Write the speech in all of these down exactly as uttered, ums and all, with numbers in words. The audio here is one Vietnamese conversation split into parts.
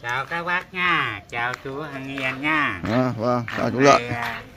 Chào các bác nha, chào chú Hằng Hiền nha. À, vâng, chào chú Lợi.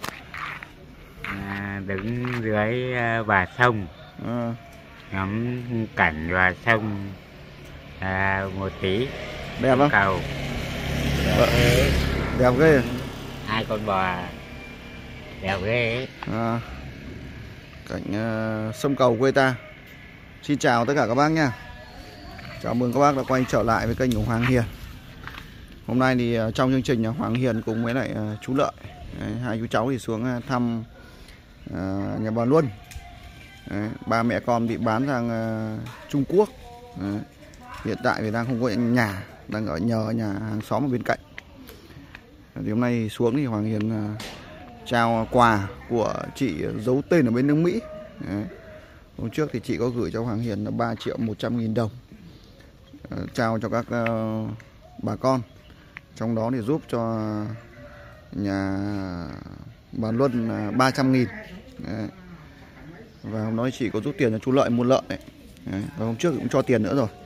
À, đứng dưới bờ sông, À. ngắm cảnh bờ sông à, một tí. Đẹp không? Cầu. Đẹp, đẹp ghê. Hai con bò đẹp ghê. À, cảnh uh, sông cầu quê ta. Xin chào tất cả các bác nha. Chào mừng các bác đã quay trở lại với kênh của Hoàng Hiền. Hôm nay thì uh, trong chương trình uh, Hoàng Hiền cùng với lại uh, chú Lợi, Đấy, hai chú cháu thì xuống uh, thăm uh, nhà bà Luân. Đấy, ba mẹ con bị bán sang uh, Trung Quốc. Đấy, hiện tại thì đang không có nhà, đang ở nhờ nhà hàng xóm ở bên cạnh. Thì hôm nay xuống thì Hoàng Hiền uh, trao quà của chị giấu tên ở bên nước Mỹ. Đấy. Hôm trước thì chị có gửi cho Hoàng Hiền là ba triệu một trăm nghìn đồng, uh, trao cho các uh, bà con. Trong đó thì giúp cho nhà bà Luân là ba trăm nghìn. Đấy. Và hôm đó chị có giúp tiền cho chú Lợi mua lợn đấy. Đấy. Và hôm trước cũng cho tiền nữa rồi.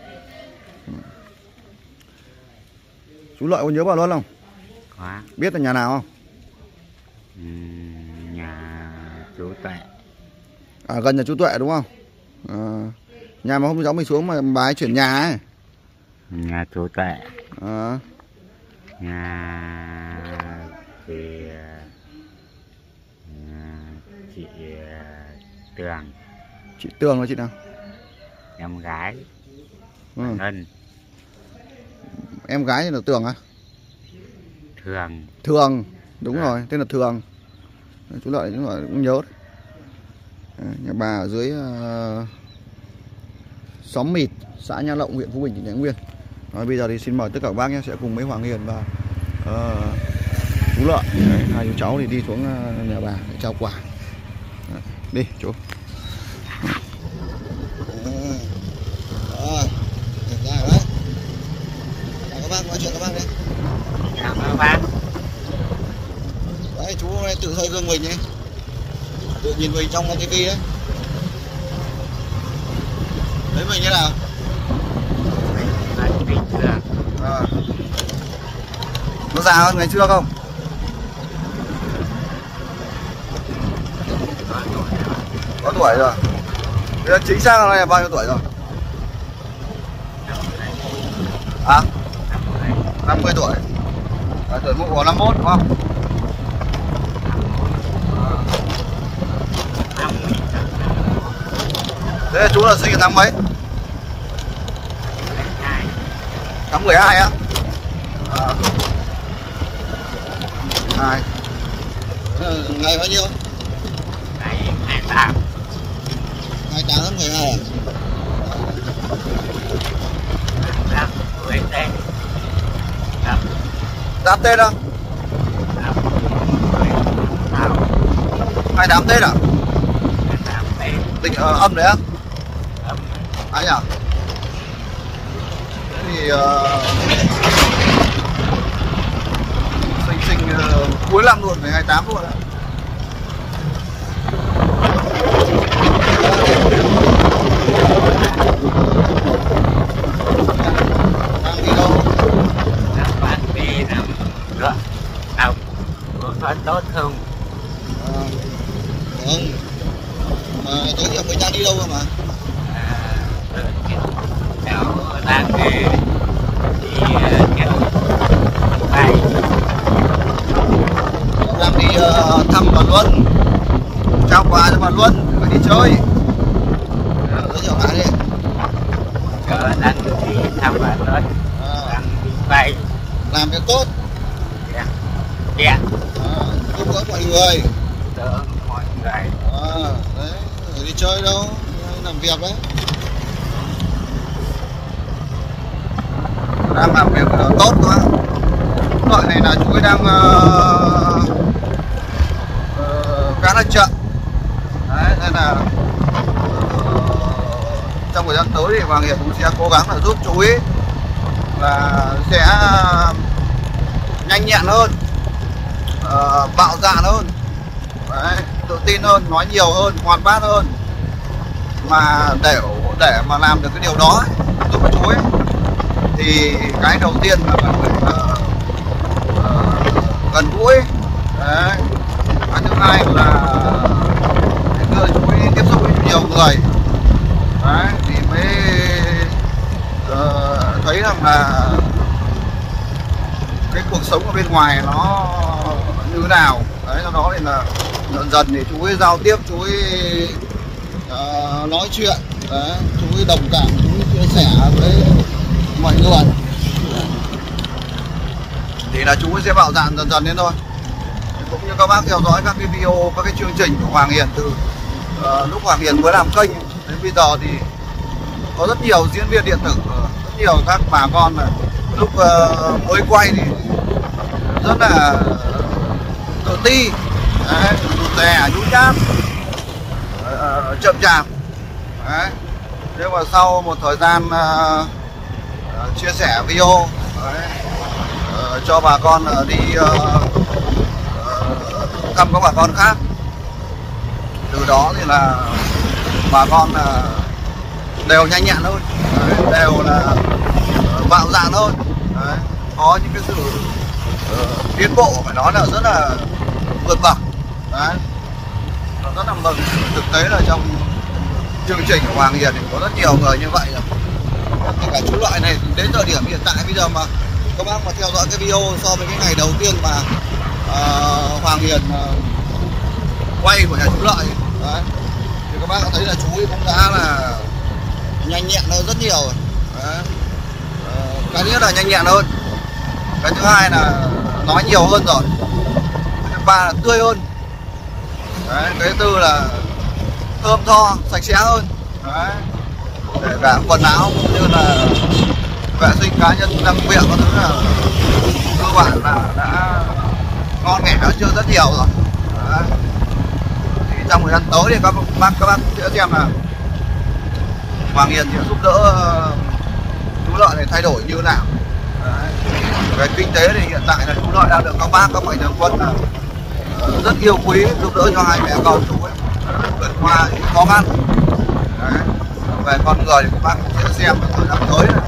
Chú Lợi có nhớ bà Luân không? Có. Biết là nhà nào không? Ừ, nhà chú Tuệ. À, gần nhà chú Tuệ đúng không? À, nhà mà hôm cháu mình xuống mà bà ấy chuyển nhà ấy. Nhà chú Tuệ. À. Nhà chị nhà chị Tường. Chị Tường là chị nào? Em gái. Ừ. Ngân. Em gái là Tường à? Thường. Thường, đúng à. rồi, tên là Thường. Chú Lợi cũng, cũng nhớ đấy. À, nhà bà ở dưới uh, xóm Mịt, xã Nha Lộng, huyện Phú Bình, tỉnh Thái Nguyên. Rồi, bây giờ thì xin mời tất cả các bác nhé, sẽ cùng với Hoàng Hiền và uh, chú Lợi, đấy, hai chú cháu thì đi xuống uh, nhà bà để trao quà. Đấy, đi chú. Rồi, ra rồi đấy. Chào các bác, nói chuyện các bác đi. Chào các bác. Đấy, chú này tự soi gương mình ấy, tự nhìn mình trong tivi đấy. Đấy mình như nào? Mình bình thường. À. Nó già hơn ngày xưa không? Có tuổi rồi. Bây giờ chính xác là bao nhiêu tuổi rồi? À? năm mươi tuổi. À, tuổi mụ có năm mốt đúng không? Thế chú là sinh tháng mấy? Tháng mười hai á? À. Hai. Ngày bao nhiêu? Ngày hai mươi tám. hai mươi tám tháng mười hai à? Giáp mười Tết. Giáp Tết á? hai mươi tám Tết à? Định uh, âm đấy á? Âm. Anh à? Thế thì uh, sinh sinh uh, cuối năm luôn, hai mươi tám luôn á. Đang đi đâu? Đang đi làm ruộng đồng có tốt không? À, không. Mà tối giờ mình đang đi đâu cơ mà? À, cháu đang đi đi kiểu bay. Đang đi uh, thăm bà Luân, trao quà cho bà Luân, phải đi chơi. Giới thiệu lại đi. Cháu đang đi thăm bà Luân, À. đang đi bay. Làm việc tốt. Đẹp. Đẹp. À, giúp đỡ mọi người. Đỡ mọi người. À, đấy, phải đi chơi đâu, làm việc đấy. Đang làm việc uh, tốt quá. Loại này là chú ấy đang uh, uh, khá là chậm. Đấy, nên là uh, trong thời gian tới thì Hoàng Hiền cũng sẽ cố gắng là giúp chú ấy là sẽ nhanh nhẹn hơn, uh, bạo dạn hơn. Đấy, tự tin hơn, nói nhiều hơn, hoạt bát hơn. Mà để để mà làm được cái điều đó ấy, giúp cho chú ấy. Đấy, thì uh, Hoàng Hiền cũng sẽ cố gắng là giúp cho chú ấy là sẽ nhanh nhẹn hơn, uh, bạo dạn hơn. Đấy, tự tin hơn, nói nhiều hơn, hoạt bát hơn. Mà để để mà làm được cái điều đó ấy, giúp cho chú ấy. Đấy, thì uh, Hoàng Hiền cũng sẽ cố gắng là giúp cho chú ấy là sẽ nhanh nhẹn hơn, uh, bạo dạn hơn. Đấy, tự tin hơn, nói nhiều hơn, hoạt bát hơn. Mà để để mà làm được cái điều đó ấy, giúp cho chú ấy. thì cái đầu tiên là phải uh, uh, gần gũi. Đấy. Cái thứ hai là đưa chú ý tiếp xúc với nhiều người. Đấy, thì mới uh, thấy rằng là cái cuộc sống ở bên ngoài nó như thế nào. Đấy, sau đó thì là dần dần thì chú ấy giao tiếp, chú ấy uh, nói chuyện. Đấy, chú ấy đồng cảm, chú ấy chia sẻ với mọi người. Thì là chú ấy sẽ bạo dạn dần dần lên thôi. Cũng như các bác theo dõi các cái video, các cái chương trình của Hoàng Hiền từ uh, lúc Hoàng Hiền mới làm kênh đến bây giờ thì có rất nhiều diễn viên điện tử, rất nhiều các bà con là lúc uh, mới quay thì rất là tự ti, rụt rè, nhút nhát, uh, chậm chạp. Đấy. Nhưng mà sau một thời gian uh, uh, chia sẻ video đấy, uh, cho bà con uh, đi uh, uh, thăm các bà con khác, từ đó thì là bà con uh, đều nhanh nhẹn hơn, đấy, đều là uh, bạo dạn hơn, đấy, có những cái sự uh, tiến bộ phải nói là rất là vượt bậc. Đấy, nó rất là mừng. Thực tế là trong chương trình của Hoàng Hiền thì có rất nhiều người như vậy rồi. Kể cả chú Lợi này đến thời điểm hiện tại bây giờ mà các bác mà theo dõi cái video so với cái ngày đầu tiên mà uh, Hoàng Hiền uh, quay của nhà chú Lợi đấy, thì các bác đã thấy là chú ấy cũng đã là nhanh nhẹn hơn rất nhiều rồi. Đấy. Uh, cái thứ nhất là nhanh nhẹn hơn, cái thứ hai là nói nhiều hơn rồi, cái thứ ba là tươi hơn. Đấy, cái thứ tư là thơm tho, sạch sẽ hơn. Đấy. Để cả quần áo cũng như là vệ sinh cá nhân, răng miệng có thứ là cơ bản là đã ngon nghẻ hơn chưa rất nhiều rồi. Đấy. Thì trong thời gian tới thì các bác các bác sẽ xem là Hoàng Hiền sẽ giúp đỡ chú Lợi này thay đổi như thế nào. Đấy. Về kinh tế thì hiện tại là chú Lợi đang được các bác, các mạnh thường quân là rất yêu quý, giúp đỡ cho hai mẹ con chú ấy vượt qua những khó khăn. Đấy. Về con người thì các bác cũng sẽ xem thời gian tới này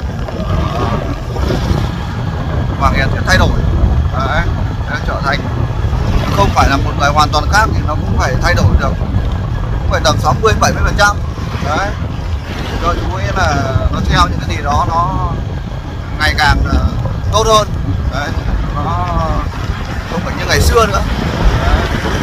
Hoàng Hiền sẽ thay đổi. Đấy. Để trở thành không phải là một người hoàn toàn khác thì nó cũng phải thay đổi được, cũng phải tầm sáu mươi bảy mươi phần trăm. Đấy, cho chú ấy là nó theo những cái gì đó nó ngày càng tốt hơn. Đấy, nó không phải như ngày xưa nữa. Đấy.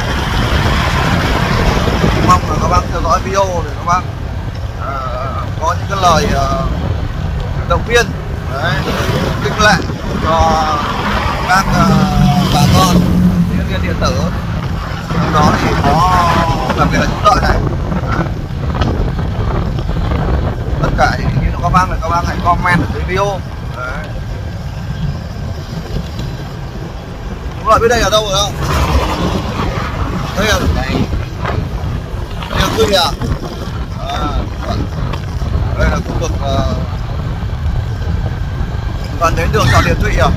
Mong là các bác theo dõi video để các bác uh, có những cái lời uh, động viên, đấy, khích lệ cho các uh, bà con diễn viên điện tử. Trong đó thì có đặc biệt là chú Lợi này. Đấy. Tất cả thì ý của các bác là các bác hãy comment ở dưới video. Đấy. Chú Lợi biết đây ở đâu rồi không? Đây là đây. Đây là Thụy à? À, đây là khu vực uh, gần đến đường tròn Điền Thụy à?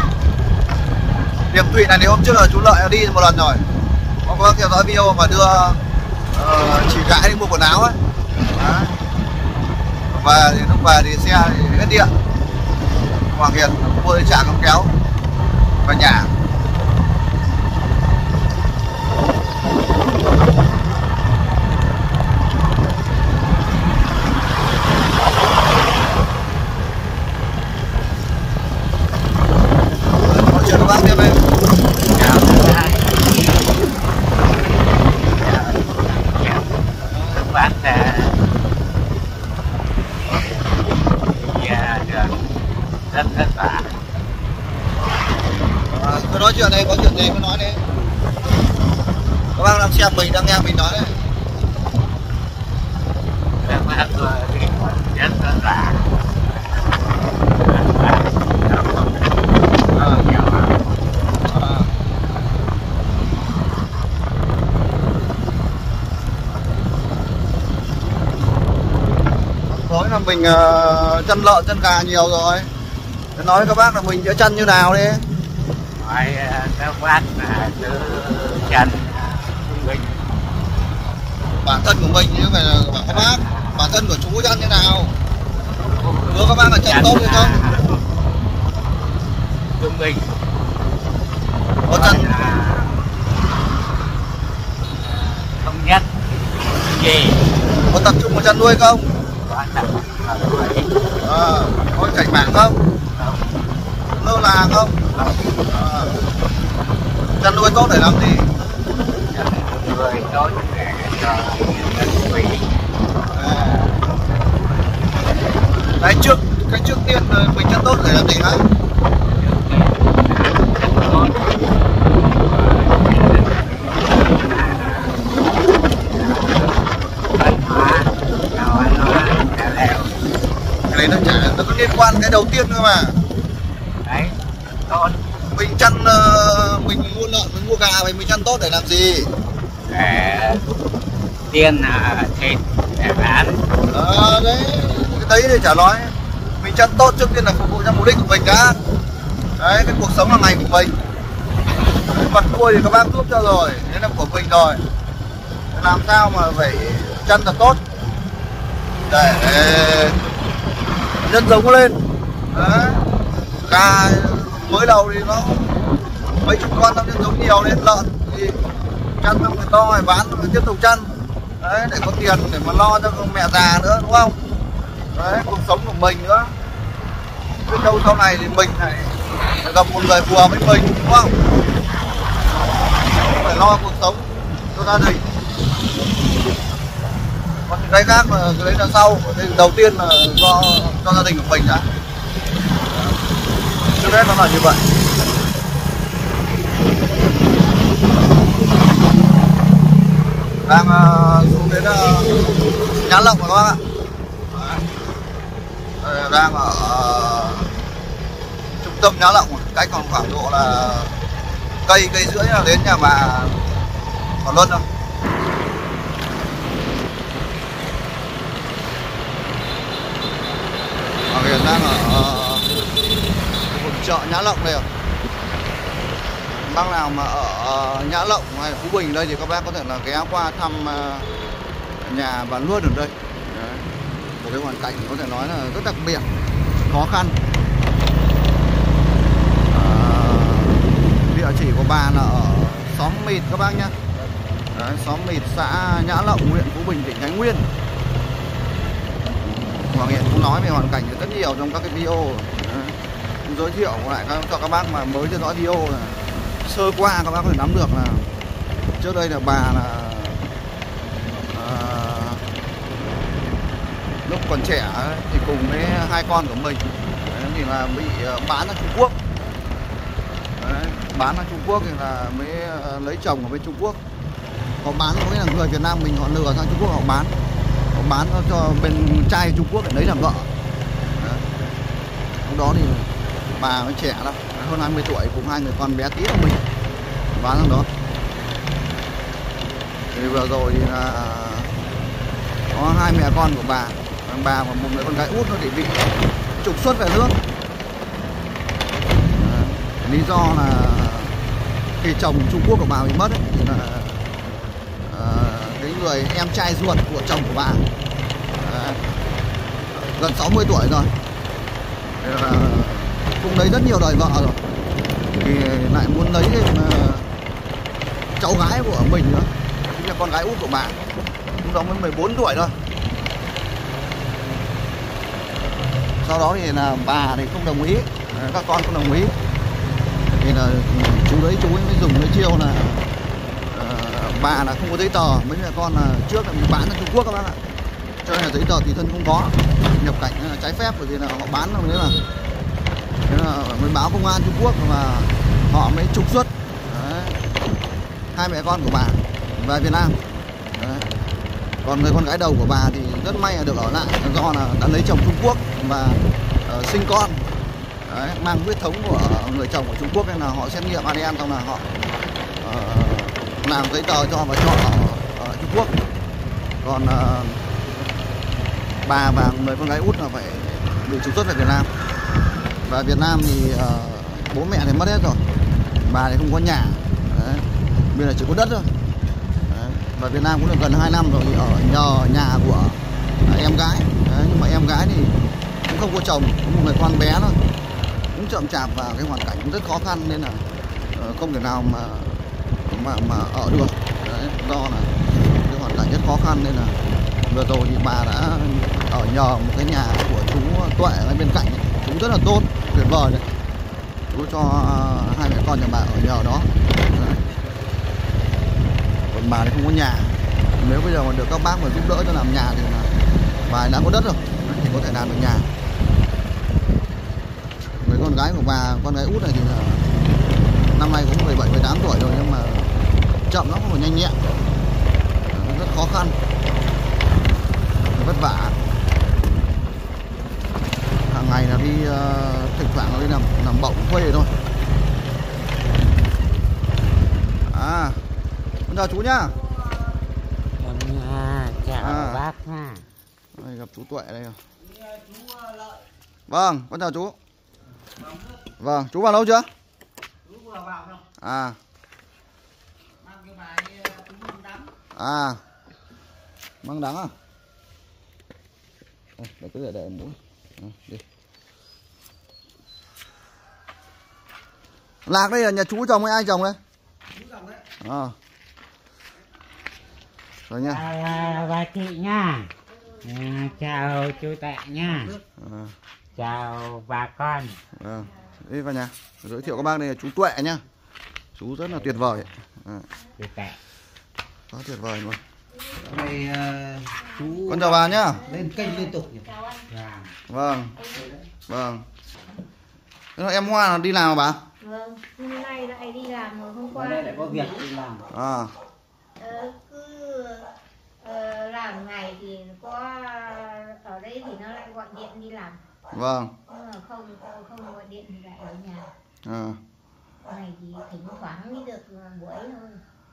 Điền Thụy này thì hôm trước là chú Lợi đi một lần rồi. Có các theo dõi video mà đưa uh, chị gái đi mua quần áo ấy. Đấy. Và thì lúc về thì xe thì hết điện. Hoàng Hiền mua đi trả cắm kéo vào nhà. Nói chuyện với bác tiếp em. Bác dạ rất vất vả. À, cứ nói chuyện đây, có chuyện gì cứ nói đi. Các bác đang xem mình, đang nghe mình nói đấy. Các bác rất vất vả. Nói là mình uh, chân lợn, chân gà nhiều rồi. Để nói với các bác là mình sẽ chân như nào đi. Nói các bác là cứ chân mình. Bản thân của mình như vậy là các bác, bản thân của chú chân như nào. Hứa các bác là chăn tốt hay không? Trung bình. Có chăn Không nhất gì. có tập trung vào chăn nuôi không? Có tập vào nuôi. À, có chảy mảng không? Không. Lơ là không? Không. À, chăn nuôi tốt để làm gì? Nuôi tốt để cho nhân quý. À. Đấy, trước cái trước tiên mình chăn tốt để làm gì hả? Cái đấy nó chả, nó có liên quan cái đầu tiên cơ mà. Đấy, tốt. Mình chăn uh, mình mua lợn, mình mua gà thì mình chăn tốt để làm gì? Để tiên là thịt để bán. À, đấy, cái đấy thì chả nói. Mình chăn tốt trước tiên là phục vụ cho mục đích của mình đã. Đấy, cái cuộc sống hàng ngày của mình. Vật nuôi thì các bác giúp cho rồi, đấy là của mình rồi. Làm sao mà phải chăn thật tốt để nhân giống lên. Đấy, gà mới đầu thì nó mấy chục con nó nhân giống nhiều, lên lợn thì chăn xong người to rồi bán rồi tiếp tục chăn. Đấy, để có tiền để mà lo cho mẹ già nữa, đúng không? Đấy, cuộc sống của mình nữa. Biết đâu sau này thì mình lại gặp một người phù hợp với mình, đúng không? Phải lo cuộc sống cho gia đình. Còn cái khác là cái đấy là sau. Đầu tiên là do cho gia đình của mình đã. Trước hết nó là như vậy. Đang uh, xuống đến uh, Nhã Lộng rồi các bác ạ. Đấy. Đang ở uh, trung tâm Nhã Lộng, cách còn khoảng độ là cây cây rưỡi là đến nhà bà Còn Luân thôi. Ở hiện đang ở uh, chợ Nhã Lộng này. Bác nào mà ở Nhã Lộng hay Phú Bình đây thì các bác có thể là ghé qua thăm nhà bà Luân ở đây. Đấy. Một cái hoàn cảnh có thể nói là rất đặc biệt, khó khăn. À, địa chỉ của bà là ở xóm Mịt các bác nhé. Đấy, xóm Mịt, xã Nhã Lộng, huyện Phú Bình, tỉnh Thái Nguyên. Hoàng Hiền cũng nói về hoàn cảnh rất nhiều trong các cái video. Đấy. Giới thiệu lại cho các bác mà mới theo dõi video là sơ qua các bác có thể nắm được là trước đây là bà là à, lúc còn trẻ ấy, thì cùng với hai con của mình đấy, thì là bị bán ra Trung Quốc. Đấy, bán ra Trung Quốc thì là mới lấy chồng ở bên Trung Quốc. Họ bán có nghĩa là người Việt Nam mình họ lừa sang Trung Quốc họ bán, họ bán cho bên trai Trung Quốc để lấy làm vợ. Đấy. Lúc đó thì bà mới trẻ lắm, hơn hai mươi tuổi, cùng hai người con bé tí của mình bán sang đó. Thì vừa rồi thì là có hai mẹ con của bà, bà và một người con gái út nó thì bị trục xuất về nước. À, lý do là khi chồng Trung Quốc của bà bị mất ấy, thì là à, cái người em trai ruột của chồng của bà à, gần sáu mươi tuổi rồi, thì là cũng lấy rất nhiều đời vợ rồi, thì lại muốn lấy thêm uh, cháu gái của mình nữa, chính là con gái út của bà, lúc đó mới mười bốn tuổi thôi. Sau đó thì là bà thì không đồng ý, các con không đồng ý, thì là chú đấy chú ấy mới dùng cái chiêu là uh, bà là không có giấy tờ, mấy mẹ con là trước là mình bán ra Trung Quốc các bác ạ, cho nên là giấy tờ thì thân không có, nhập cảnh trái phép, bởi vì là họ bán rồi đấy là thế là mới báo công an Trung Quốc và họ mới trục xuất. Đấy. Hai mẹ con của bà về Việt Nam. Đấy. Còn người con gái đầu của bà thì rất may là được ở lại do là đã lấy chồng Trung Quốc và uh, sinh con. Đấy. Mang huyết thống của người chồng ở Trung Quốc nên là họ xét nghiệm a đê en xong là họ uh, làm giấy tờ cho và cho ở, ở Trung Quốc. Còn uh, bà và người con gái út là phải bị trục xuất về Việt Nam. Và Việt Nam thì uh, bố mẹ thì mất hết rồi, bà thì không có nhà. Đấy. Bây giờ chỉ có đất thôi. Đấy. Và Việt Nam cũng được gần hai năm rồi thì ở nhờ nhà của uh, em gái. Đấy. Nhưng mà em gái thì không có chồng, có một người con bé thôi, cũng chậm chạp và cái hoàn cảnh cũng rất khó khăn nên là không thể nào mà mà mà ở được. Đấy, do là cái hoàn cảnh rất khó khăn nên là vừa rồi thì bà đã ở nhờ một cái nhà của chú Tuệ ở bên cạnh ấy. Cũng rất là tốt, tuyệt vời đấy. Chú cho hai mẹ con nhà bà ở nhờ đó. Đấy. Còn bà thì không có nhà. Nếu bây giờ mà được các bác mà giúp đỡ cho làm nhà thì là bà ấy đã có đất rồi thì có thể làm được nhà. Với con gái của bà, con gái út này thì là năm nay cũng mười bảy mười tám tuổi rồi nhưng mà chậm lắm, không phải nhanh nhẹn, rất khó khăn, vất vả. Hàng ngày là đi uh, thỉnh thoảng là đi làm làm bổng thuê thôi. À, con chào chú nhá. Chào à. bác nha. Đây, gặp chú Tuệ đây rồi. Vâng, con chào chú. Vâng, chú vào lâu chưa? À. À. Măng đắng à? Đây, để cứ để để mũi. À, đi. Lạc đây là nhà chú trồng hay ai trồng đây? Chú trồng đấy. À. Rồi nha. Chào bà chị nha. À, chào chú Tạ nha. À. Chào bà con. À. Đi vào nhà. Giới thiệu các bác đây là chú Tuệ nhá. Chú rất là tuyệt vời. À. Chú Tuệ. Quá tuyệt vời luôn. Này, uh, chú con chào bà nhá. lên kênh liên tục nhỉ? Vâng. Vâng. Thế là em Hoa là đi làm hả bà? Vâng, hôm nay lại đi làm rồi, hôm qua Hôm nay lại có việc đi làm. À. ờ, cứ ờ, làm ngày thì có ở đây thì nó lại gọi điện đi làm. Vâng. Nhưng mà không không gọi điện thì lại ở nhà. À. Này thì thỉnh thoảng đi được buổi thôi.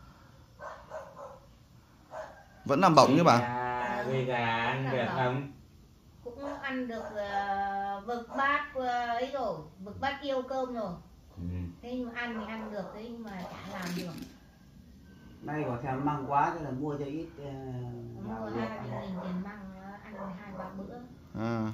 Vẫn làm bổng như bà? À, bây giờ ăn được không? Cũng ăn được uh, bực bát uh, ấy rồi, bực bát yêu cơm rồi. Ừ. Thế nhưng mà ăn thì ăn được đấy nhưng mà chả làm được. Nay có thèm măng quá cho là mua cho ít. Uh, mua hai ba nghìn tiền măng ăn hai ba bữa. À.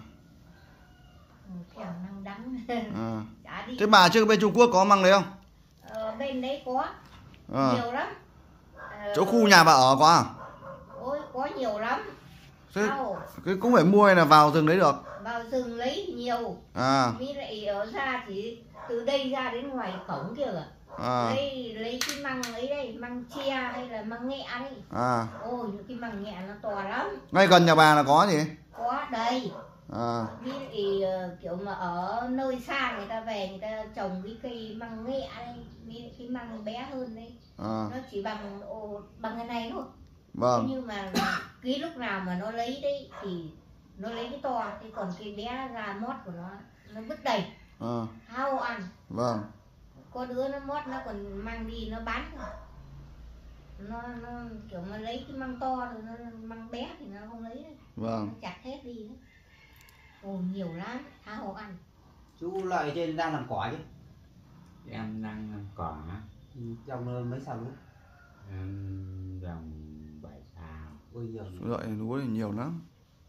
Thèm măng đắng. À. Chả đi. Thế bà trước bên Trung Quốc có măng đấy không? Ờ, bên đấy có. À. Nhiều lắm. Ờ, chỗ khu nhà bà ở có à? Ôi có nhiều lắm. Thế cái cũng phải mua hay là vào rừng đấy được? Vào rừng lấy nhiều. À. Vì lại ở ra thì từ đây ra đến ngoài cổng kia rồi. À. Lấy lấy cái măng ấy đây, măng chia hay là măng nghệ đấy. À. Ôi cái măng nghệ nó to lắm. Ngay gần nhà bà là có gì? Có đây. À. Vì lại kiểu mà ở nơi xa người ta về người ta trồng cái cây măng nghệ đây, vì cái măng bé hơn đấy. À. Nó chỉ bằng ồ, bằng cái này thôi. Vâng. Nhưng mà cái lúc nào mà nó lấy đấy thì nó lấy cái to, thì còn cái bé ra mót của nó nó vứt đầy. À. Hao ăn. Vâng. Có đứa nó mót nó còn mang đi nó bán rồi. Nó, nó kiểu mà lấy cái măng to rồi nó măng bé thì nó không lấy đấy. Vâng. Nó chặt hết đi đấy. Ồ nhiều lắm, hao ăn. Chú Lợi trên đang làm cỏ chứ? Em đang làm cỏ. Ừ, trồng mấy sào nữa? Em trồng bảy sào. Ôi nhiều. Chú Lợi lúa thì nhiều lắm.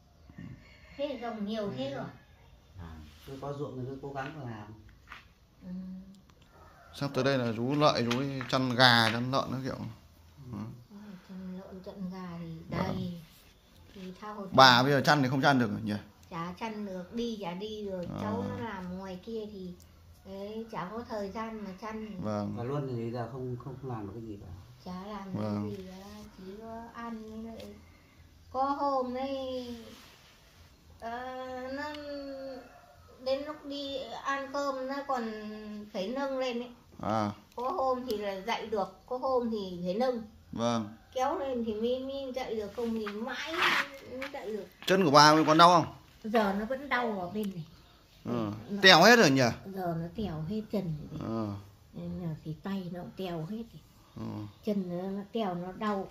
Thế trồng nhiều thế rồi. À. Tôi có ruộng thì tôi cố gắng làm. Ừ. Sắp tới đây là chú Lợi chú chăn gà, chăn lợn nó kiểu. Ừ. Chăn lợn, chăn gà thì đây. Thì thao bà bây giờ chăn thì không chăn được rồi nhỉ? Chả chăn được, đi chả đi rồi. À. Cháu nó làm ngoài kia thì đấy, chả có thời gian mà chăn. Vâng. Và luôn thì giờ không không làm được cái gì cả. Chả làm vâng. cái gì cả, chỉ có ăn với lại có hôm đấy uh, nó đến lúc đi ăn cơm nó còn phải nâng lên ấy. À. Có hôm thì là dậy được, có hôm thì phải nâng. Vâng. Kéo lên thì mới, mới dậy được, không thì mãi mới dậy được. Chân của bà còn đau không? Giờ nó vẫn đau ở bên này. Ừ. Nó... tèo hết rồi nhỉ? Giờ nó tèo hết chân rồi. Ừ. Nên là thì tay nó tèo hết rồi. Ừ. Chân nó, nó tèo nó đau.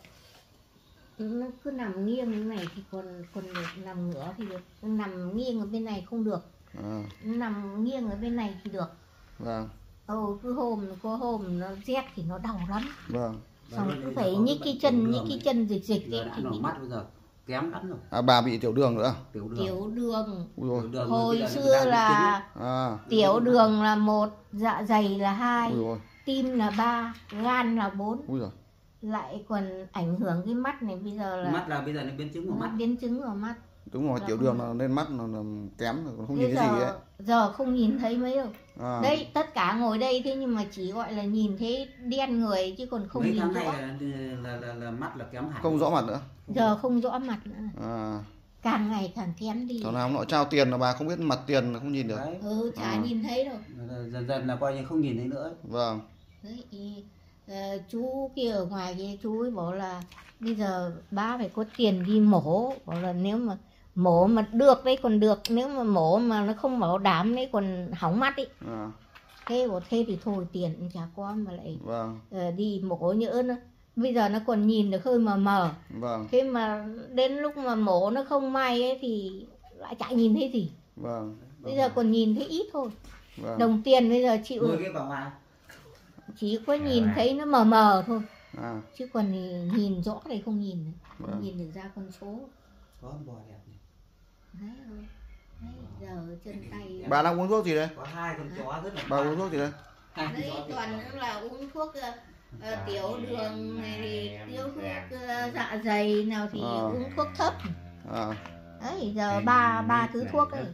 Nó cứ nằm nghiêng như này thì còn còn được, nằm ngửa thì được. Nó nằm nghiêng ở bên này không được. Ừ. Nó nằm nghiêng ở bên này thì được. Vâng. Ồ, cứ hôm có hôm nó rét thì nó đau lắm. Vâng. Xong cứ phải nhích cái chân, nhích cái chân dịch dịch thì mắt bây giờ kém lắm rồi. À bà bị tiểu đường nữa à? Tiểu đường. Tiểu đường. Ui dồi. Tiểu đường Hồi bây giờ xưa đang là À. tiểu đường là một, dạ dày là hai, Ui dồi. tim là ba, gan là bốn. Ui dồi. Lại còn ảnh hưởng cái mắt này, bây giờ là mắt là bây giờ nó biến chứng của nó mắt. biến chứng ở mắt. Đúng rồi, Là tiểu không đường được. là lên mắt nó là kém rồi, còn không Bây nhìn thấy gì giờ, ấy. giờ không nhìn thấy mấy đâu. À. Đây, tất cả ngồi đây thế nhưng mà chỉ gọi là nhìn thấy đen người chứ còn không Mấy nhìn tháng rõ. này là, là, là, là mắt là kém hẳn. Không rõ mặt nữa. Giờ không rõ mặt nữa. À. Càng ngày càng kém đi. Thằng nào nó trao tiền là bà không biết mặt tiền là không nhìn được. Đấy. Ừ, chả À. nhìn thấy đâu. Dần dần là coi như không nhìn thấy nữa. Vâng. Đấy, thì, uh, chú kia ở ngoài kia chú ấy bảo là bây giờ bác phải có tiền đi mổ, bảo là nếu mà mổ mà được đấy còn được, nếu mà mổ mà nó không bảo đảm đấy còn hỏng mắt ấy. À. Thế bảo thế thì thôi tiền cũng chả có mà lại Vâng. uh, đi mổ nhỡ nó bây giờ nó còn nhìn được hơi mờ mờ. Vâng. Thế mà đến lúc mà mổ nó không may ấy thì lại chả nhìn thấy gì. Vâng. Bây giờ còn nhìn thấy ít thôi. Vâng. Đồng tiền bây giờ chịu Nuôi cái vào ngoài. chỉ có nhìn thấy nó mờ mờ thôi. À. Chứ còn thì nhìn rõ thì không nhìn được. Không Vâng. nhìn được ra con số. Có con bò đẹp này. Đấy thôi. Đấy, giờ chân tay Bà đang uống thuốc gì đấy? Có hai con chó rất là Bà uống thuốc gì đấy? hai con đấy chó thì- toàn là uống thuốc uh, uh, tiểu đường này thì tiêu thuốc uh, dạ dày nào thì Ờ. uống thuốc thấp. À. Đấy giờ ba ba thứ thuốc ấy.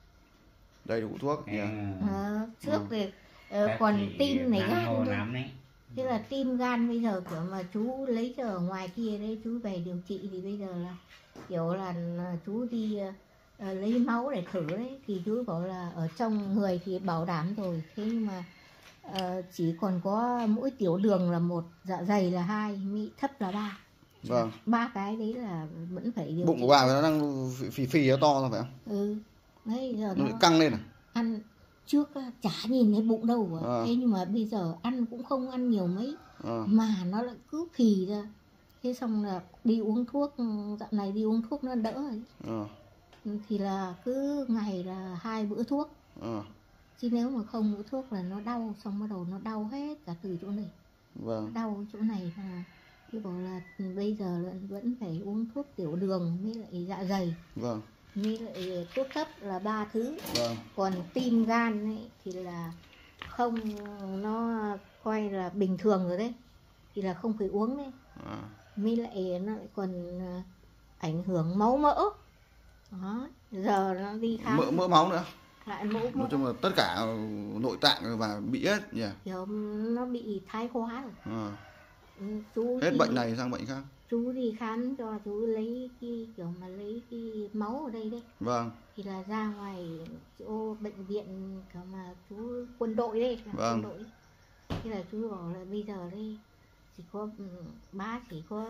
Đầy đủ thuốc nhỉ. Ờ, trước Ừ. thì uh, còn tim này gan thôi. đấy. Thế là tim gan bây giờ kiểu mà chú lấy ở ngoài kia đấy chú về điều trị thì bây giờ là kiểu là, là chú đi uh, lấy máu để thử đấy thì chú bảo là ở trong người thì bảo đảm rồi, thế nhưng mà uh, chỉ còn có mỗi tiểu đường là một, dạ dày là hai, mỹ thấp là ba. Vâng. Ba cái đấy là vẫn phải điều Bụng trị. của bà nó đang phì phì, phì nó to rồi phải không? Ừ đấy giờ Nó nó lại căng lên à? ăn trước á, chả nhìn thấy bụng đâu à. À. Thế nhưng mà bây giờ ăn cũng không ăn nhiều mấy. À. Mà nó lại cứ phì ra. Thế xong là đi uống thuốc, dạo này đi uống thuốc nó đỡ rồi. À. Thì là cứ ngày là hai bữa thuốc. À. Chứ nếu mà không bữa thuốc là nó đau, xong bắt đầu nó đau hết cả từ chỗ này. Vâng. Đau chỗ này là cứ bảo là bây giờ là vẫn phải uống thuốc tiểu đường với lại dạ dày. Vâng. Với lại thuốc thấp là ba thứ. Vâng. Còn tim gan ấy, thì là không, nó coi là bình thường rồi đấy, thì là không phải uống đấy. À. Mới lại nó lại còn ảnh hưởng máu mỡ đó, giờ nó đi khám Mỡ mỡ máu nữa. lại mỡ mỡ Nói chung là tất cả nội tạng và bị hết nhỉ. kiểu nó bị thái hóa rồi. À. Ừ, chú Hết đi, bệnh này sang bệnh khác. chú đi khám cho chú lấy cái kiểu mà lấy cái máu ở đây đấy, Vâng. thì là ra ngoài chỗ bệnh viện kiểu mà chú quân đội đấy, là Vâng. quân đội. Thế là chú bảo là bây giờ đây chỉ có bác chỉ có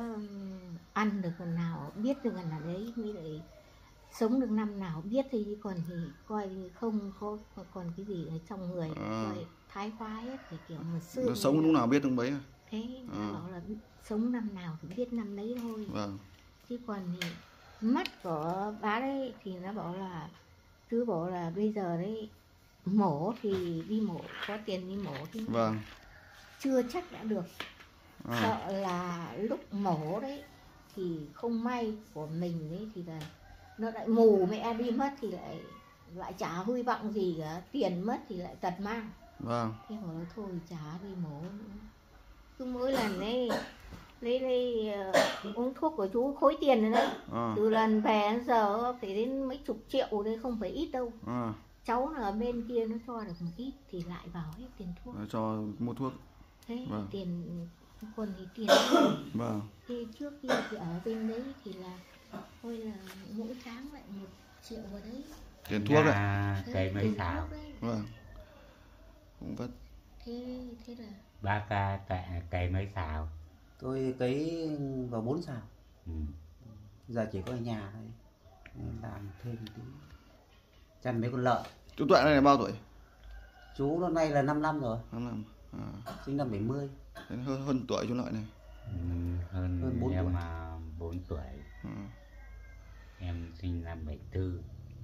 ăn được phần nào, biết được phần nào đấy, mới lại sống được năm nào biết thôi, chứ còn thì coi không có còn cái gì ở trong người, À. coi thái hóa hết, thì kiểu mà xương Sống lúc nào biết lúc bấy. thế. À. Nó bảo là sống năm nào thì biết năm đấy thôi. Vâng. Chứ còn thì mắt của bá đấy thì nó bảo là cứ bảo là bây giờ đấy mổ thì đi mổ, có tiền đi mổ thì Vâng. chưa chắc đã được. À. Sợ là lúc mổ đấy thì không may của mình đấy thì là nó lại mù, mẹ đi mất thì lại lại chả hy vọng gì cả, tiền mất thì lại tật mang. Vâng. Thế bảo là thôi chả đi mổ nữa. Cứ mỗi lần ấy lấy lấy uh, uống thuốc của chú khối tiền rồi đấy. À. Từ lần về đến giờ phải đến mấy chục triệu đấy, không phải ít đâu. À. Cháu là ở bên kia nó cho được một ít thì lại vào hết tiền thuốc. Cho mua thuốc. Thế Vâng. tiền còn thì tiền Vâng. thì trước kia thì ở bên đấy thì là thôi là mỗi tháng lại một triệu vào đấy. Tiền thuốc đấy. À, Thế cây mấy tiền xào. thuốc đấy. Vâng. Cũng vất. Thế thế là Ba ca tại cây mấy xào. Tôi cấy vào bốn xào. Ừ. Giờ chỉ có ở nhà thôi. Nên làm thêm tí. Chăn mấy con lợn. Chú Tuệ này là bao tuổi? Chú năm nay là năm năm rồi. Năm năm. À. Sinh năm bảy mươi. Thế hơn hơn tuổi chú Lợi này. Ừ, hơn, Hơn bốn em tuổi. mà bốn tuổi. À. Em sinh năm bảy tư.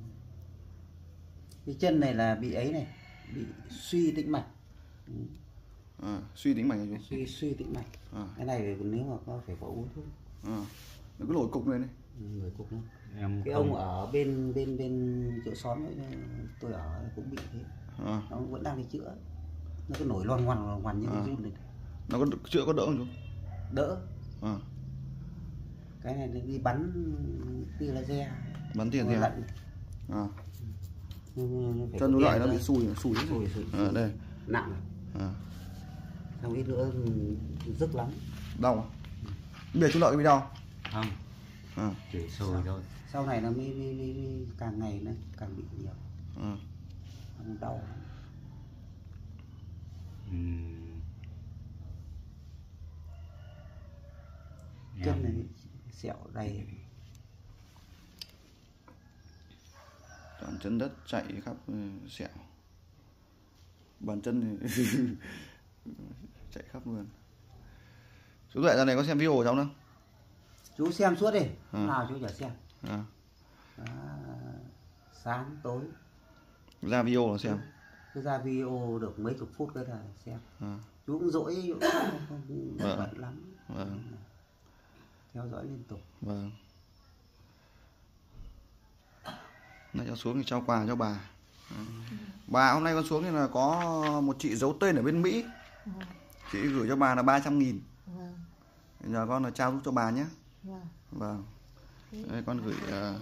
Cái chân này là bị ấy này, bị suy tĩnh mạch. Ừ. À. Suy tính mạch này chú. Suy suy tĩnh mạch. À. Cái này thì nếu mà có phải có uống thuốc. À. Nó cứ nổi cục này này. người cục lắm. Em Cái không- ông ở bên bên bên chỗ xóm ấy, tôi ở cũng bị thế. À. Nó vẫn đang đi chữa, nó cứ nổi loằn ngoằn loằn ngoằn như À. cái run lên. Nó có chữa có đỡ không chú? Đỡ. À. Cái này nó đi bắn tia laser. Bắn tiền thì à? lạnh. À. Chân Chân nó lại nó bị sùi sùi hết sùi, rồi. sùi, À, đây. nặng. À. Xong ít nữa rức lắm. Đau à? Bây giờ chú lợi bị đau? Không, À. chỉ sôi thôi. Sau này nó mới, mới, mới, mới càng ngày nó càng bị nhiều. À. Không đau. Ừm. Chân Em- này sẹo đầy. Toàn chân đất chạy khắp ừ, sẹo. Bàn chân thì chạy khắp luôn. Chú Tuệ ra này có xem video của cháu nữa? Chú xem suốt đi. À. Nào chú chả xem. À. À, sáng tối Ra video là xem. cứ ra video được mấy chục phút đấy là xem. À. Chú cũng dỗi, chú cũng không Vâng. bận lắm. Vâng. Theo dõi liên tục. Vâng. Nay cháu xuống thì trao quà cho bà. À. Bà hôm nay con xuống thì là có một chị giấu tên ở bên Mỹ. Chị gửi cho bà là ba trăm nghìn. Vâng. Nhờ con là trao giúp cho bà nhé. Vâng. Vâng. Đây con gửi uh...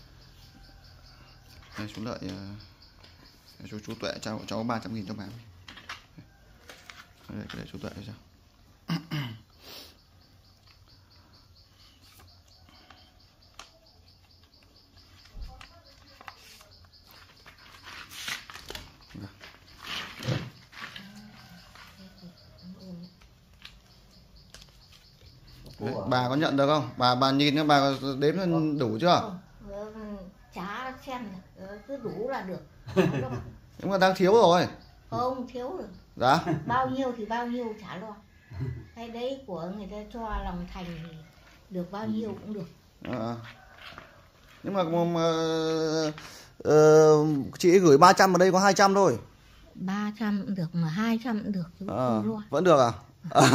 đây chú Lợi uh... chú chú Tuệ trao cháu ba trăm nghìn cho bà. Đây, để chú Tuệ cho. Đấy, bà có nhận được không? Bà bà nhìn nhá, bà đếm đủ chưa? Vâng, chả xem được, ờ, cứ đủ là được. Nhưng mà đang thiếu rồi. Không thiếu được. Dạ. Bao nhiêu thì bao nhiêu chả lo. Cái đấy của người ta cho lòng thành thì được bao nhiêu cũng được. À. Nhưng mà, mà uh, chị gửi ba trăm ở đây có hai trăm thôi. ba trăm cũng được mà hai trăm cũng được chứ À, không lo. vẫn được à?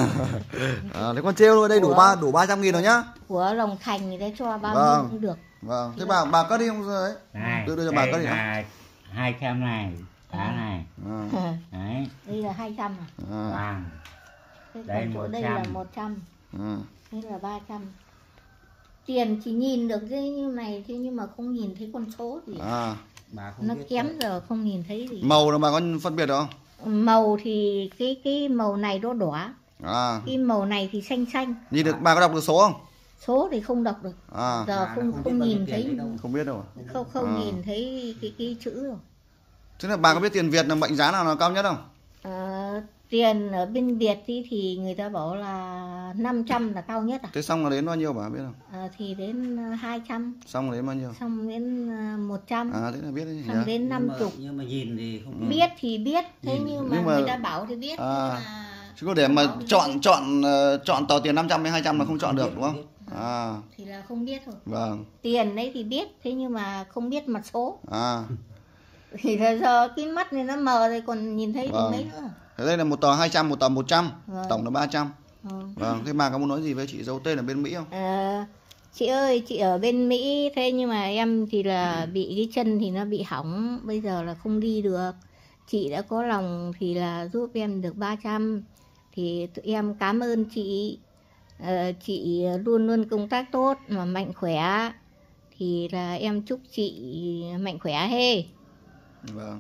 À, thế con trêu thôi, đây đủ ba đủ ba trăm nghìn rồi nhá. Của lòng thành người ta cho bao Vâng. nhiêu cũng được. Vâng, thế bà bà cất đi không đấy? Này, Đưa đưa cho bà đây cất đi. là hai trăm này, cá này. À, Đấy, Đây là hai trăm à? à, vàng. Thế Đây còn chỗ một đây trăm. là một trăm. à. Đây là ba trăm. Tiền chỉ nhìn được cái như này thế nhưng mà không nhìn thấy con số gì. À. Bà không Nó biết kém đấy. giờ không nhìn thấy gì. Màu là bà có phân biệt được không? Màu thì cái cái màu này nó đỏ, À. cái màu này thì xanh xanh. Nhìn được bà có đọc được số không? Số thì không đọc được. À, Giờ Bà không không không biết bao nhiêu nhìn tiền thấy đấy đâu. không biết đâu. không không À. nhìn thấy cái cái chữ rồi. Thế là bà có biết tiền Việt là mệnh giá nào là cao nhất không? Ờ, tiền ở bên Việt thì, thì người ta bảo là năm trăm là cao nhất à? Thế xong là đến bao nhiêu bà biết không? Ờ, thì đến hai trăm, Xong là đến bao nhiêu? xong đến một trăm, À thế là biết đấy. xong Dạ. đến Nhưng năm mà, chục. nhưng mà nhìn thì không biết. Biết thì biết, thế Nhìn. nhưng mà, Nhưng mà- người ta bảo thì biết. À. nhưng mà Chứ có để mà bảo thì chọn biết. chọn ờ, chọn tờ tiền năm trăm hay hai trăm là không chọn được đúng không? À, Thì là không biết rồi. vâng. Tiền đấy thì biết, thế nhưng mà không biết mặt số. À, Thì là giờ cái mắt này nó mờ rồi còn nhìn thấy Vâng. mấy nữa. thế đây là một tờ hai trăm, một tờ một trăm, Vâng. tổng là ba trăm. Ừ. Vâng, thế bà có muốn nói gì với chị giấu tên ở bên Mỹ không? Ờ, chị ơi, chị ở bên Mỹ thế nhưng mà em thì là bị cái chân thì nó bị hỏng, bây giờ là không đi được. Chị đã có lòng thì là giúp em được ba trăm, thì tụi em cảm ơn chị. Ờ, chị luôn luôn công tác tốt mà mạnh khỏe, thì là em chúc chị mạnh khỏe hê. Vâng.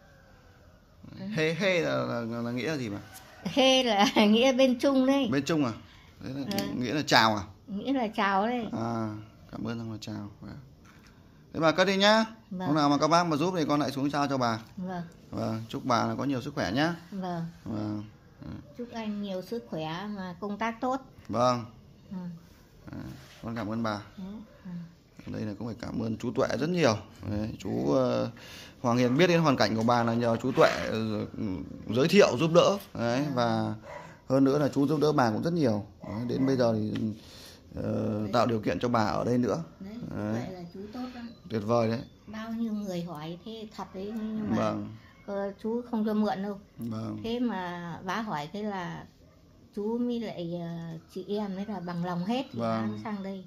Hê hê là, là, là, là nghĩa là gì mà? Hê là nghĩa bên Trung đấy, Bên Trung à? Thế là Ừ. nghĩa là chào à? nghĩa là chào đấy. À, cảm ơn là chào. Vâng. Thế bà cất đi nhá. Vâng. Hôm nào mà các bác mà giúp thì con lại xuống trao cho bà. Vâng, Vâng, chúc bà là có nhiều sức khỏe nhá. vâng. Vâng. Chúc anh nhiều sức khỏe mà công tác tốt. Vâng. Ừ. À, con cảm ơn bà. Ừ. Ừ. Đây là cũng phải cảm ơn chú Tuệ rất nhiều. Đấy, chú uh, Hoàng Hiền biết đến hoàn cảnh của bà là nhờ chú Tuệ uh, giới thiệu giúp đỡ. Đấy, và hơn nữa là chú giúp đỡ bà cũng rất nhiều. Đấy, đến bây giờ thì uh, tạo điều kiện cho bà ở đây nữa. Đấy, Đấy. vậy là chú tốt lắm. Tuyệt vời đấy. Bao nhiêu người hỏi thế thật đấy nhưng mà Vâng, ờ, chú không cho mượn đâu. vâng, Thế mà bá hỏi thế là chú mới lại ờ, chị em đấy là bằng lòng hết thì Vâng. bá sang đây.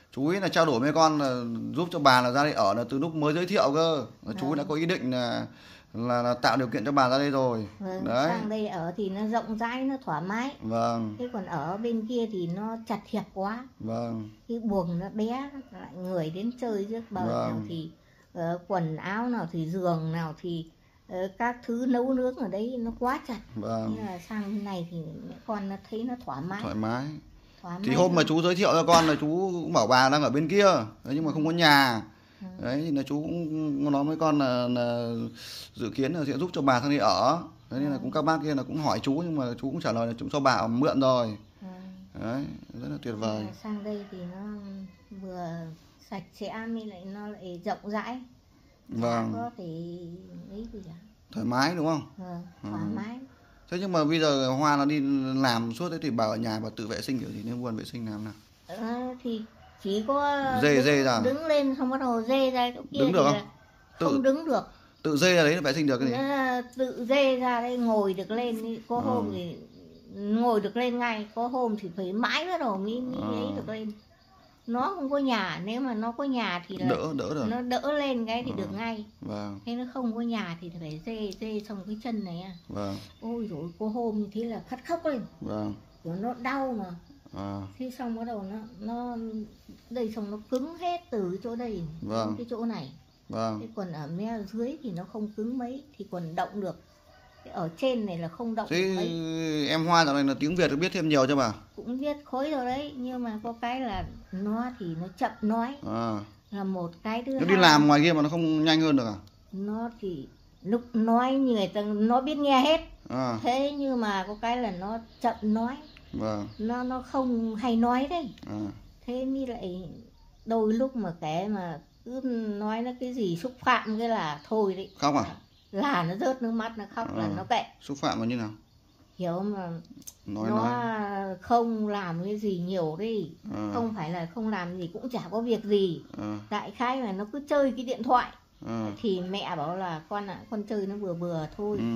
chú ấy là trao đổi với con là giúp cho bà là ra đây ở là từ lúc mới giới thiệu cơ. Vâng. Chú ấy đã có ý định là, là là tạo điều kiện cho bà ra đây rồi. Vâng, đấy. Sang đây ở thì nó rộng rãi, nó thoải mái. Vâng. Thế còn ở bên kia thì nó chặt hẹp quá. Vâng. Cái buồng nó bé, lại người đến chơi trước bờ. Vâng. Nào thì uh, quần áo, nào thì giường, nào thì uh, các thứ nấu nướng ở đấy nó quá chặt. Vâng. Thế là sang bên này thì mẹ con nó thấy nó thoải mái. Thoải mái. Thoải thì mái hôm hơn. mà chú giới thiệu cho con là chú cũng bảo bà đang ở bên kia. Đấy, nhưng mà không có nhà. Ừ. Đấy thì là chú cũng nói với con là, là dự kiến là sẽ giúp cho bà sang đây ở. Đấy, nên là cũng các bác kia là cũng hỏi chú, nhưng mà chú cũng trả lời là chúng cho bà mượn rồi. Ừ. Đấy, rất là tuyệt vời. Sang đây thì nó vừa sạch sẽ, mới lại nó lại rộng rãi. Vâng. Có thể ấy gì cả. Thoải mái đúng không? Vâng, thoải ừ. mái. Thế nhưng mà bây giờ Hoa nó đi làm suốt đấy thì bà ở nhà bà tự vệ sinh kiểu gì, nên buồn vệ sinh làm nào? À, thì chỉ có dê đứng, dê ra đứng lên xong bắt đầu dê ra chỗ kia. Đứng được không? Không tự, đứng được. Tự dê ra đấy là vệ sinh được cái gì? Tự dê ra đây ngồi được lên, có hôm ừ. thì ngồi được lên ngay, có hôm thì phải mãi bắt đầu mới, mới ừ. ấy được lên. Nó không có nhà, nếu mà nó có nhà thì là đỡ đỡ được. Nó đỡ lên cái thì ừ. được ngay. Vâng. Thế nó không có nhà thì phải dê dê xong cái chân này à. Vâng. Ôi dồi, có hôm như thế là khát khóc lên. Vâng. Rồi nó đau mà. À. Thế xong bắt đầu nó nó đây xong nó cứng hết từ chỗ đây vâng. đến cái chỗ này. Vâng. Thế còn ở mé dưới thì nó không cứng mấy, thì còn động được. Thế ở trên này là không động thế được mấy. Em Hoa dạo này là tiếng Việt biết thêm nhiều cho bà? Cũng biết khối rồi đấy, nhưng mà có cái là nó thì nó chậm nói. À. Là một cái thứ nó hai. đi làm ngoài kia mà nó không nhanh hơn được à? Nó thì lúc nói như người ta nó biết nghe hết. À. Thế nhưng mà có cái là nó chậm nói. Vâng. Nó nó không hay nói đấy. À. Thế mới lại đôi lúc mà cái mà cứ nói nó cái gì xúc phạm cái là thôi đấy. Khóc à? Là nó rớt nước mắt, nó khóc à. Là nó kệ. Xúc phạm là như nào? Hiểu mà nói, nó nói. Không làm cái gì nhiều đi. À. Không phải là không làm gì, cũng chả có việc gì. À. Đại khái là nó cứ chơi cái điện thoại. À. Thì mẹ bảo là con ạ, à, con chơi nó vừa vừa thôi. Ừ.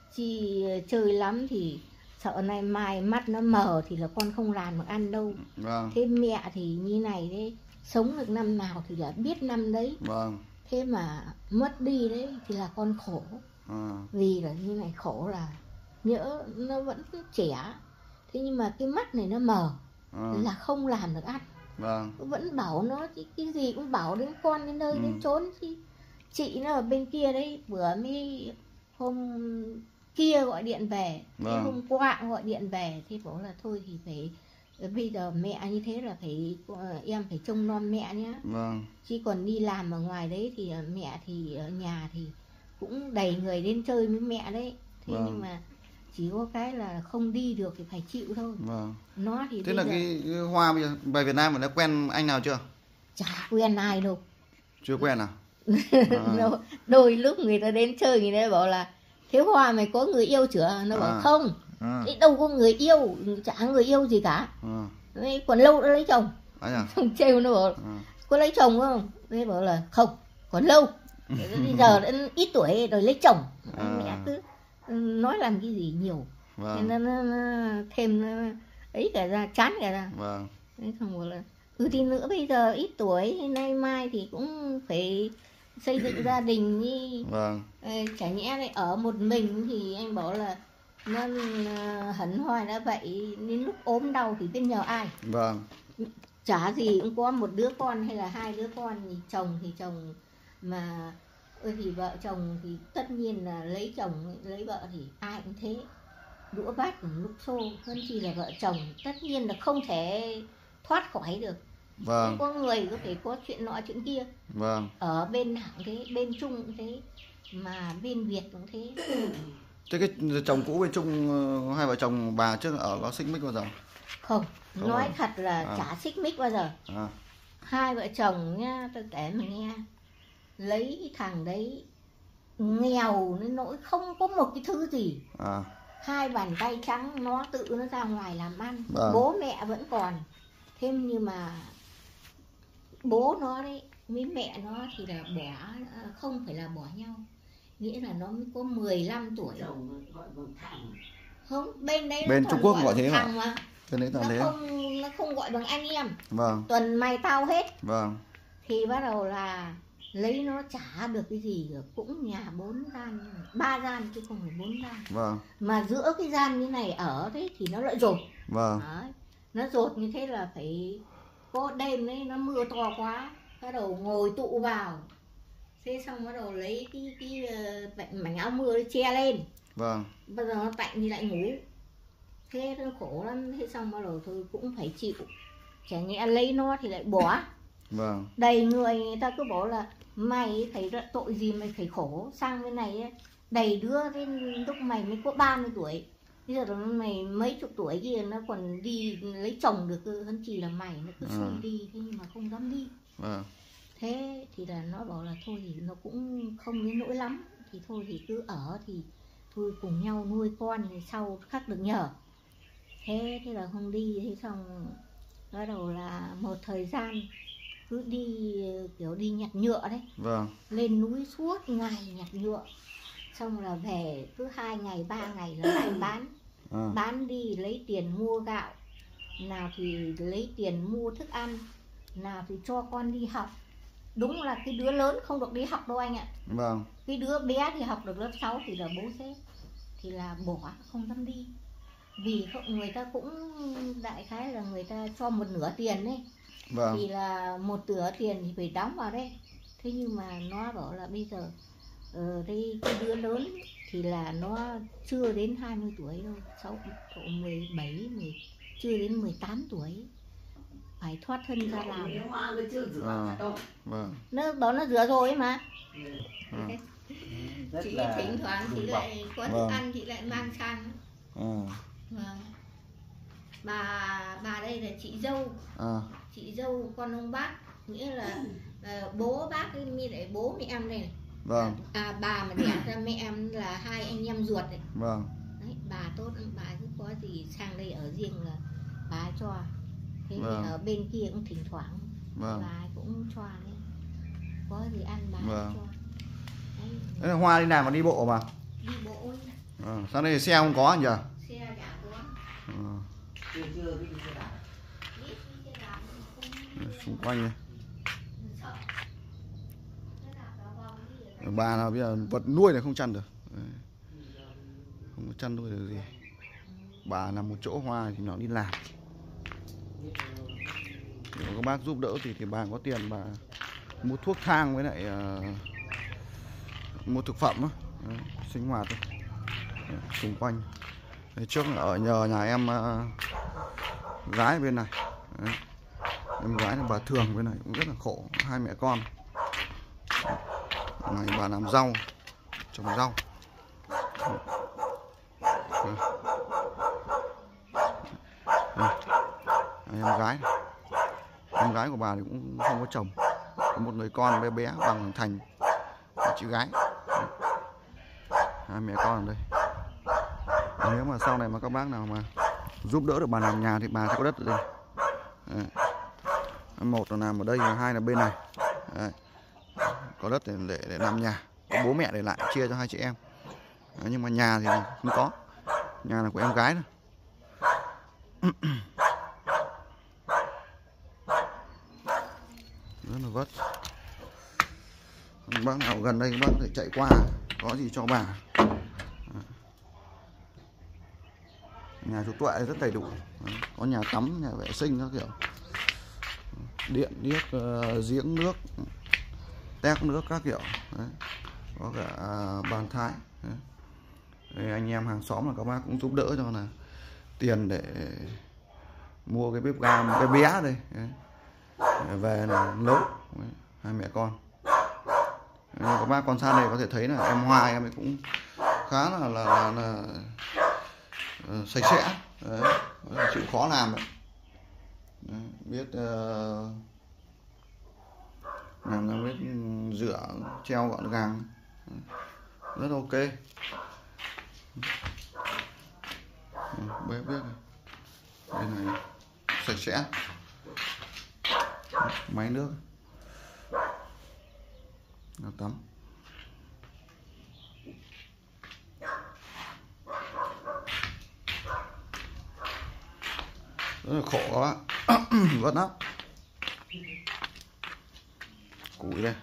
Chị chơi lắm thì sợ nay mai mắt nó mờ thì là con không làm được ăn đâu. Vâng. Thế mẹ thì như này đấy, sống được năm nào thì là biết năm đấy. Vâng. Thế mà mất đi đấy thì là con khổ. À. Vì là như này khổ là nhỡ nó vẫn trẻ. Thế nhưng mà cái mắt này nó mờ. À. Là không làm được ăn. Vâng. Vẫn bảo nó cái gì cũng bảo đến con đến nơi ừ. đến chốn chứ. Chị nó ở bên kia đấy, bữa mới hôm kia gọi điện về. Vâng. Thế hôm qua gọi điện về thì bảo là thôi thì phải bây giờ mẹ như thế là phải em phải trông nom mẹ nhé. Vâng. Chứ còn đi làm ở ngoài đấy thì mẹ thì ở nhà thì cũng đầy người đến chơi với mẹ đấy. Thế vâng. Nhưng mà chỉ có cái là không đi được thì phải chịu thôi. Vâng. Nó thì thế là giờ... cái, cái Hoa bây giờ về Việt Nam mà đã quen anh nào chưa? Chả quen ai đâu. Chưa quen à? À. Đôi lúc người ta đến chơi người ta bảo là thế Hoa mày có người yêu chưa? Nó bảo à. Không. À. Đâu có người yêu, chả người yêu gì cả. À. Đấy, còn lâu đã lấy chồng. À. Xong trêu nó bảo à. Có lấy chồng không? Thế bảo là không, còn lâu. Bây giờ đã ít tuổi rồi lấy chồng. À. Mẹ cứ nói làm cái gì nhiều. Vâng. Nên nó, nó thêm nó ấy cả ra, chán cả ra. Vâng. Đấy, không bảo là ừ thì nữa bây giờ ít tuổi, nay mai thì cũng phải xây dựng gia đình đi. Vâng. Chả nhẽ này ở một mình thì anh bảo là nó hẳn hoài đã vậy, đến lúc ốm đau thì biết nhờ ai. Vâng. Chả gì cũng có một đứa con hay là hai đứa con, thì chồng thì chồng mà ơi thì vợ chồng thì tất nhiên là lấy chồng lấy vợ thì ai cũng thế, đũa bát một lúc xô, hơn chi là vợ chồng tất nhiên là không thể thoát khỏi được. Vâng. Có người có thể có chuyện nọ chuyện kia. Vâng. Ở bên nào thế, bên Trung cũng thế, mà bên Việt cũng thế. Thế cái chồng cũ bên Trung, hai vợ chồng bà trước ở có xích mích bao giờ? Không, không nói rồi. Thật là à. Chả xích mích bao giờ. À. Hai vợ chồng nha, tôi kể mà nghe, lấy thằng đấy nghèo đến nỗi không có một cái thứ gì. À. Hai bàn tay trắng, nó tự nó ra ngoài làm ăn. Vâng. Bố mẹ vẫn còn. Thêm như mà bố nó đấy với mẹ nó thì là bỏ, không phải là bỏ nhau, nghĩa là nó mới có mười lăm tuổi. Không, bên đấy bên Trung Quốc gọi thế mà. Mà Cái đấy nó toàn thế. không nó không gọi bằng anh em. Vâng. Tuần mày tao hết. Vâng. Thì bắt đầu là lấy nó chả được cái gì, cũng nhà bốn gian, ba gian chứ không phải bốn gian. Vâng. Mà giữa cái gian như này ở đấy thì nó lại dột. Vâng. Đấy. Nó dột như thế là phải có đêm đấy nó mưa to quá, bắt đầu ngồi tụ vào. Thế xong bắt đầu lấy cái cái uh, mảnh áo mưa để che lên. Vâng. Bây giờ nó tạnh thì lại ngủ. Thế nó khổ lắm. Thế xong bắt đầu thôi cũng phải chịu. Chả nhẽ lấy nó thì lại bỏ. Vâng. Đầy người người ta cứ bảo là mày phải tội gì mày phải khổ. Sang bên này ấy, đầy đứa đến lúc mày mới có ba mươi tuổi. Bây giờ mày mấy chục tuổi kia nó còn đi lấy chồng được cơ. Hơn chỉ là mày nó cứ à. suy đi. Thế nhưng mà không dám đi. Vâng. Thế thì là nó bảo là thôi thì nó cũng không đến nỗi lắm. Thì thôi thì cứ ở thì thôi cùng nhau nuôi con thì sau khắc được nhờ. Thế thế là không đi. Thế xong bắt đầu là một thời gian cứ đi kiểu đi nhặt nhựa đấy. Vâng. Lên núi suốt ngày nhặt nhựa. Xong là về cứ hai ngày ba ngày là lại bán. à. Bán đi lấy tiền mua gạo, nào thì lấy tiền mua thức ăn, nào thì cho con đi học. Đúng là cái đứa lớn không được đi học đâu anh ạ. Vâng. Cái đứa bé thì học được lớp sáu thì là bố xếp, thì là bỏ không dám đi. Vì người ta cũng đại khái là người ta cho một nửa tiền đấy. Vâng. Thì là một nửa tiền thì phải đóng vào đấy. Thế nhưng mà nó bảo là bây giờ ở đây cái đứa lớn thì là nó chưa đến hai mươi tuổi đâu, sáu, mười bảy, mười, chưa đến mười tám tuổi. Phải thoát thân ra làm. À, vâng. Nó bảo nó rửa rồi ấy mà. À. Chị thỉnh thoảng chị lại có thức vâng. ăn chị lại mang sang. À. Vâng. Bà bà đây là chị dâu. À. Chị dâu con ông bác, nghĩa là, là bố bác với mi lại bố mẹ em đây này. Vâng. À, bà mà đẻ ra mẹ em là hai anh em ruột đấy. Vâng. Đấy, bà tốt lắm, bà cứ có gì sang đây ở riêng là bà ấy cho. Thế Vâng. ở bên kia cũng thỉnh thoảng Vâng. bà ấy cũng cho đấy. Có gì ăn bà ấy Vâng. cho. Đấy. Đấy là Hoa đi làm mà đi bộ mà. Đi bộ. À, sang đây xe không có nhỉ? Xe đã có. À. Chưa chưa đi xe đạp. Xung quanh này. Bà là bây giờ vật nuôi này không chăn được. Đấy. Không có chăn nuôi được gì. Bà nằm một chỗ, Hoa thì nó đi làm. Nếu các bác giúp đỡ thì thì bà có tiền bà mua thuốc thang với lại uh, mua thực phẩm đó. Đấy, sinh hoạt thôi. Đấy, xung quanh. Đấy, trước ở nhờ nhà em uh, gái bên này. Đấy. Em gái là bà Thường bên này cũng rất là khổ, hai mẹ con. Này bà làm rau, trồng rau. Đây. Đây. Em gái này. Em gái của bà thì cũng không có chồng, có một người con bé bé bằng thành chị gái. Hai mẹ con ở đây. Nếu mà sau này mà các bác nào mà giúp đỡ được bà làm nhà thì bà sẽ có đất ở đây. Đấy. Một là làm ở đây, hai là bên này. Đấy. Có đất để, để để làm nhà, có bố mẹ để lại chia cho hai chị em. Đấy, nhưng mà nhà thì không có, nhà là của em gái này. Rất là vất. Bác nào gần đây các bác có thể chạy qua, có gì cho bà. Nhà chú Tuệ rất đầy đủ. Đấy, có nhà tắm, nhà vệ sinh các kiểu, điện điếc, uh, giếng nước, tét nước các kiểu. Đấy. Có cả uh, bàn thái. Đấy. Đây, anh em hàng xóm là các bác cũng giúp đỡ cho là tiền để mua cái bếp ga bé bé đây. Đấy. Để về là nấu. Đấy. Hai mẹ con. Đấy, các bác quan sát đây có thể thấy là em Hoa em ấy cũng khá là là, là, là uh, sạch sẽ. Đấy. Đấy, chịu khó làm đấy. Đấy, biết uh, làm ra biết rửa treo gọn gàng. Đấy, rất ok. Bếp biết đây này sạch sẽ. Máy nước nó tắm. Rất là khổ các bạn. Vất lắm. Củi đây.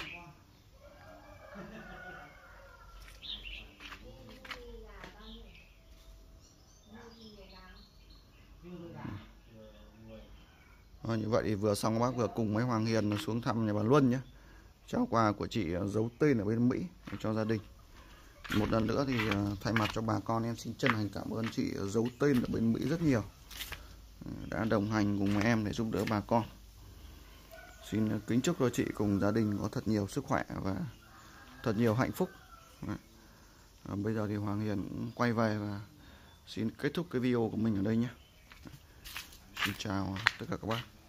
Rồi, như vậy thì vừa xong các bác vừa cùng với Hoàng Hiền xuống thăm nhà bà Luân nhé. Trao quà của chị giấu tên ở bên Mỹ cho gia đình. Một lần nữa thì thay mặt cho bà con em xin chân thành cảm ơn chị giấu tên ở bên Mỹ rất nhiều, đã đồng hành cùng với em để giúp đỡ bà con. Xin kính chúc cho chị cùng gia đình có thật nhiều sức khỏe và thật nhiều hạnh phúc. À, bây giờ thì Hoàng Hiền cũng quay về và xin kết thúc cái video của mình ở đây nhé. Xin chào tất cả các bác.